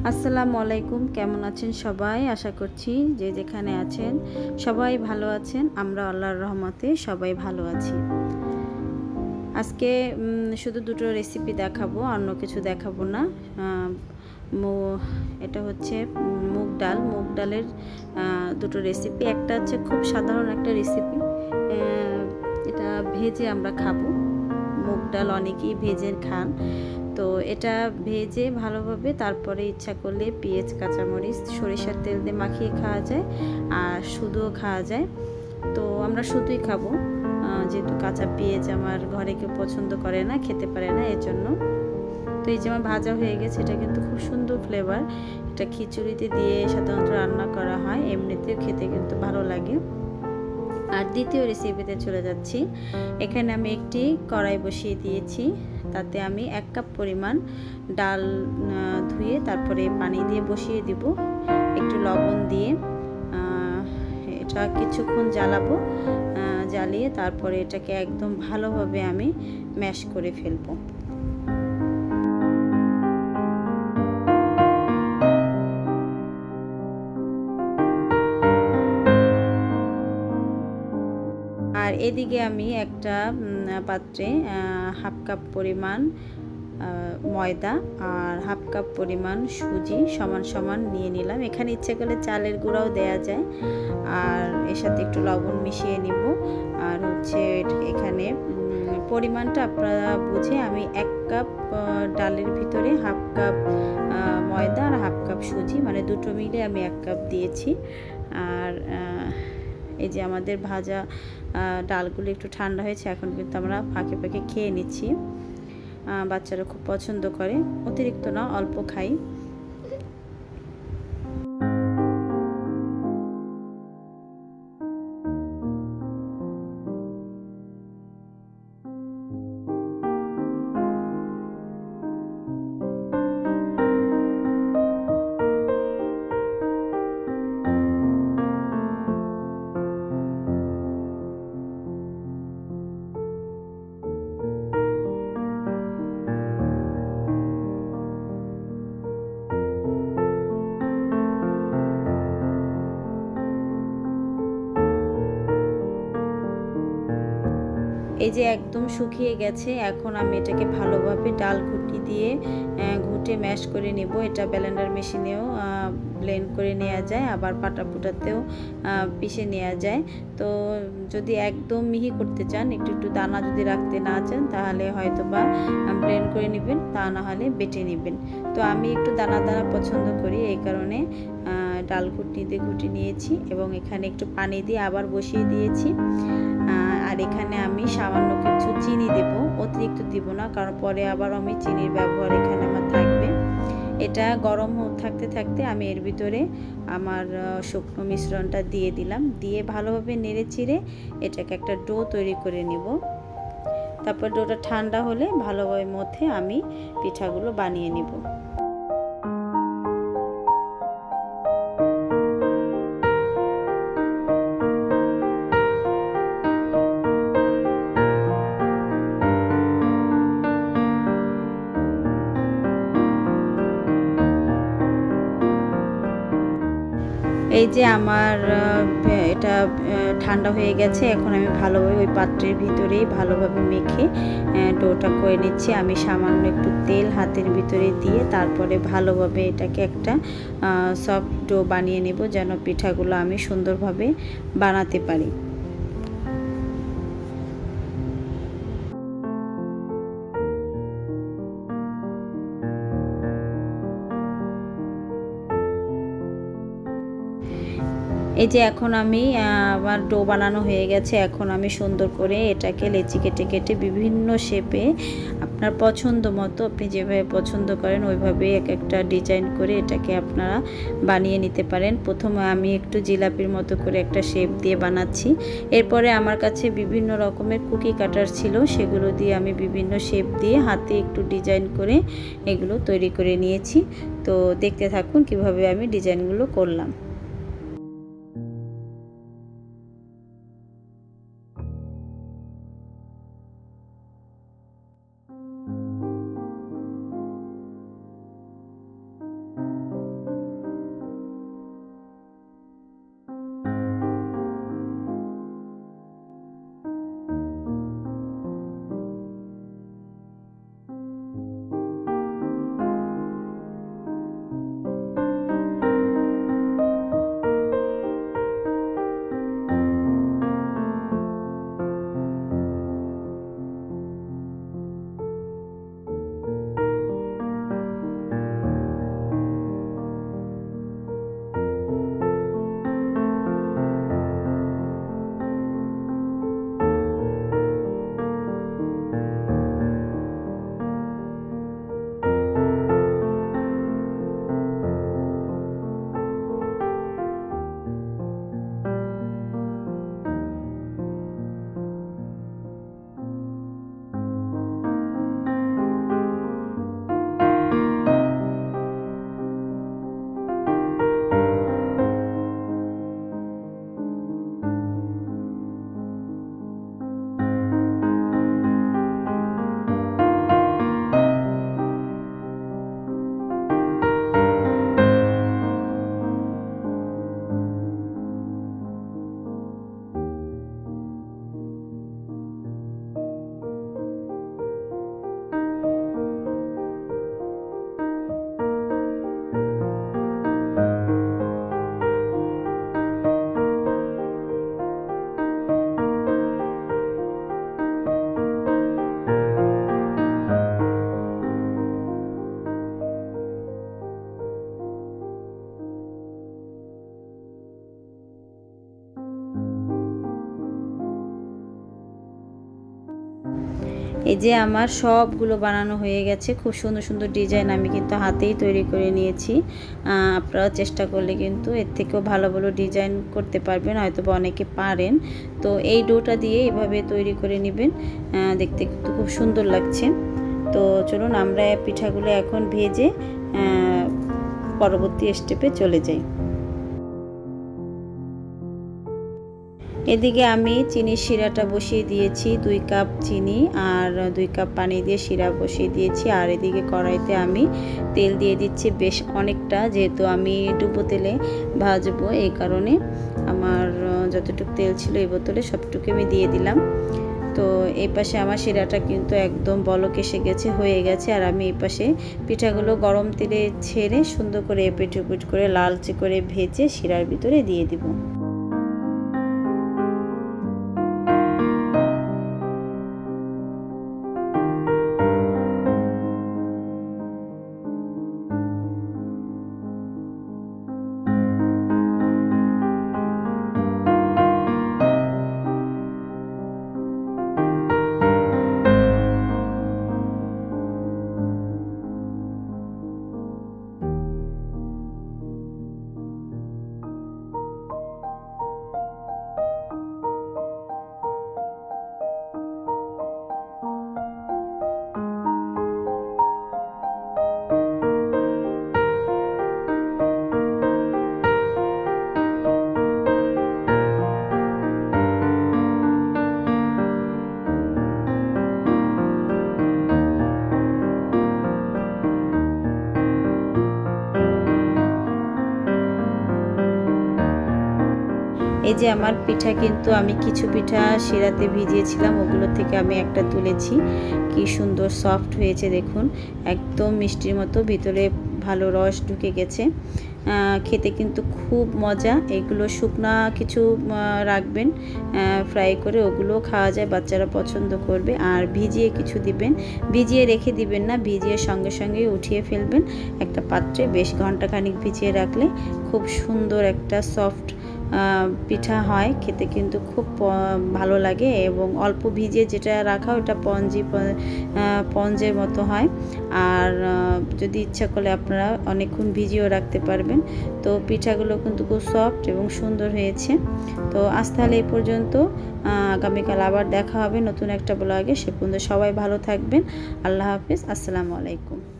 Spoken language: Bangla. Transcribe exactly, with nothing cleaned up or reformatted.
আসসালামু আলাইকুম, কেমন আছেন সবাই? আশা করছি যে যেখানে আছেন সবাই ভালো আছেন। আমরা আল্লাহর রহমতে সবাই ভালো আছি। আজকে শুধু দুটো রেসিপি দেখাবো, অন্য কিছু দেখাবো না। এটা হচ্ছে মুগ ডাল মুগ ডালের দুটো রেসিপি। একটা হচ্ছে খুব সাধারণ একটা রেসিপি, এটা ভেজে আমরা খাবো। মুগ ডাল অনেকেই ভেজে খান, তো এটা ভেজে ভালোভাবে তারপরে ইচ্ছা করলে পেঁয়াজ কাঁচামরিচ সরিষার তেল দিয়ে মাখিয়ে খাওয়া যায়, আর শুধুও খাওয়া যায়। তো আমরা শুধুই খাবো, যেহেতু কাঁচা পেঁয়াজ আমার ঘরে কেউ পছন্দ করে না, খেতে পারে না, এর জন্য। তো এই যে আমার ভাজা হয়ে গেছে, এটা কিন্তু খুব সুন্দর ফ্লেভার। এটা খিচুড়িতে দিয়ে সাধারণত রান্না করা হয়, এমনিতেও খেতে কিন্তু ভালো লাগে। আর দ্বিতীয় রেসিপিতে চলে যাচ্ছি। এখানে আমি একটি কড়াই বসিয়ে দিয়েছি, তাতে আমি এক কাপ পরিমাণ ডাল ধুয়ে তারপরে পানি দিয়ে বসিয়ে দিব, একটু লবণ দিয়ে। এটা কিছুক্ষণ জ্বালাবো, জ্বালিয়ে তারপরে এটাকে একদম ভালোভাবে আমি ম্যাশ করে ফেলবো। আর এদিকে আমি একটা পাত্রে হাফ কাপ পরিমাণ ময়দা আর হাফ কাপ পরিমাণ সুজি সমান সমান নিয়ে নিলাম। এখানে ইচ্ছে করলে চালের গুঁড়াও দেয়া যায়, আর এর সাথে একটু লবণ মিশিয়ে নিব। আর হচ্ছে এখানে পরিমাণটা আপনারা বুঝে আমি এক কাপ ডালের ভিতরে হাফ কাপ ময়দা আর হাফ কাপ সুজি, মানে দুটো মিলে আমি এক কাপ দিয়েছি। আর এই যে আমাদের ভাজা ডালগুলো একটু ঠান্ডা হয়েছে, এখন কিন্তু আমরা ফাঁকে ফাঁকে খেয়ে নিচ্ছি। বাচ্চারা খুব পছন্দ করে, অতিরিক্ত না, অল্প খাই। এই যে একদম শুকিয়ে গেছে, এখন আমি এটাকে ভালোভাবে ডাল ঘুটি দিয়ে ঘুটে ম্যাশ করে নেব। এটা ব্লেন্ডার মেশিনেও ব্লেন্ড করে নেওয়া যায়, আবার পাটাপুটাতেও পিষে নেওয়া যায়। তো যদি একদম মিহি করতে চান, একটু একটু দানা যদি রাখতে না চান, তাহলে হয়তো বা ব্লেন্ড করে নেবেন, তা না হলে বেটে নেবেন। তো আমি একটু দানা দানা পছন্দ করি, এই কারণে ডাল ঘুটনি দিয়ে ঘুটি নিয়েছি এবং এখানে একটু পানি দিয়ে আবার বসিয়ে দিয়েছি। আর এখানে আমি সামান্য কিছু চিনি দেব, অতিরিক্ত দিব না, কারণ পরে আবার আমি চিনির ব্যবহার এখানে আমার থাকবে। এটা গরম থাকতে থাকতে আমি এর ভিতরে আমার শুকনো মিশ্রণটা দিয়ে দিলাম, দিয়ে ভালোভাবে নেড়ে চিড়ে এটাকে একটা ডো তৈরি করে নিব। তারপর ডোটা ঠান্ডা হলে ভালোভাবে মধ্যে আমি পিঠাগুলো বানিয়ে নিব। এই যে আমার এটা ঠান্ডা হয়ে গেছে, এখন আমি ভালোভাবে ওই পাত্রের ভিতরেই ভালোভাবে মেখে ডোটা করে নিচ্ছি। আমি সামান্য একটু তেল হাতের ভিতরে দিয়ে তারপরে ভালোভাবে এটাকে একটা সফট ডো বানিয়ে নেব, যেন পিঠাগুলো আমি সুন্দরভাবে বানাতে পারি। এই যে এখন আমি আমার ডো বানানো হয়ে গেছে, এখন আমি সুন্দর করে এটাকে লেচি কেটে কেটে বিভিন্ন শেপে আপনার পছন্দ মতো, আপনি যেভাবে পছন্দ করেন ওইভাবে এক একটা ডিজাইন করে এটাকে আপনারা বানিয়ে নিতে পারেন। প্রথমে আমি একটু জিলাপির মতো করে একটা শেপ দিয়ে বানাচ্ছি, এরপরে আমার কাছে বিভিন্ন রকমের কুকি কাটার ছিল, সেগুলো দিয়ে আমি বিভিন্ন শেপ দিয়ে হাতে একটু ডিজাইন করে এগুলো তৈরি করে নিয়েছি। তো দেখতে থাকুন কিভাবে আমি ডিজাইনগুলো করলাম। এই যে আমার সবগুলো বানানো হয়ে গেছে। খুব সুন্দর সুন্দর ডিজাইন আমি কিন্তু হাতেই তৈরি করে নিয়েছি। আপনারা চেষ্টা করলে কিন্তু এর থেকেও ভালো ভালো ডিজাইন করতে পারবেন, হয়তো বা অনেকে পারেন। তো এই ডোটা দিয়ে এভাবে তৈরি করে নেবেন, দেখতে কিন্তু খুব সুন্দর লাগছে। তো চলুন আমরা পিঠাগুলো এখন ভেজে পরবর্তী স্টেপে চলে যাই। এদিকে আমি চিনির শিরাটা বসিয়ে দিয়েছি, দুই কাপ চিনি আর দুই কাপ পানি দিয়ে শিরা বসিয়ে দিয়েছি। আর এদিকে কড়াইতে আমি তেল দিয়ে দিচ্ছি বেশ অনেকটা, যেহেতু আমি ডুবো তেলে ভাজবো, এই কারণে আমার যতটুকু তেল ছিল এই বোতলে সবটুকু আমি দিয়ে দিলাম। তো এই পাশে আমার শিরাটা কিন্তু একদম বলক এসে গেছে, হয়ে গেছে। আর আমি এই পাশে পিঠাগুলো গরম তেলে ছেড়ে সুন্দর করে এপিট ওপিট করে লালচে করে ভেজে শিরার ভিতরে দিয়ে দিব। এই যে আমার পিঠা কিন্তু আমি কিছু পিঠা শিরাতে ভিজিয়েছিলাম, ওগুলো থেকে আমি একটা তুলেছি। কি সুন্দর সফট হয়েছে দেখুন, একদম মিষ্টির মতো, ভিতরে ভালো রস ঢুকে গেছে। খেতে কিন্তু খুব মজা। এগুলো শুকনা কিছু রাখবেন ফ্রাই করে, ওগুলো খাওয়া যায়, বাচ্চারা পছন্দ করবে। আর ভিজিয়ে কিছু দিবেন, ভিজিয়ে রেখে দিবেন না, ভিজিয়ে সঙ্গে সঙ্গে উঠিয়ে ফেলবেন একটা পাত্রে। বেশ ঘন্টাখানিক ভিজিয়ে রাখলে খুব সুন্দর একটা সফট পিঠা হয়, খেতে কিন্তু খুব ভালো লাগে। এবং অল্প ভিজিয়ে যেটা রাখা ওটা পঞ্জি পঞ্জের মতো হয়। আর যদি ইচ্ছা করলে আপনারা অনেকক্ষণ ভিজিয়েও রাখতে পারবেন। তো পিঠাগুলো কিন্তু খুব সফট এবং সুন্দর হয়েছে। তো আজ তাহলে এই পর্যন্ত, আগামীকাল আবার দেখা হবে নতুন একটা ব্লগে। সে পর্যন্ত সবাই ভালো থাকবেন। আল্লাহ হাফিজ, আসসালামু আলাইকুম।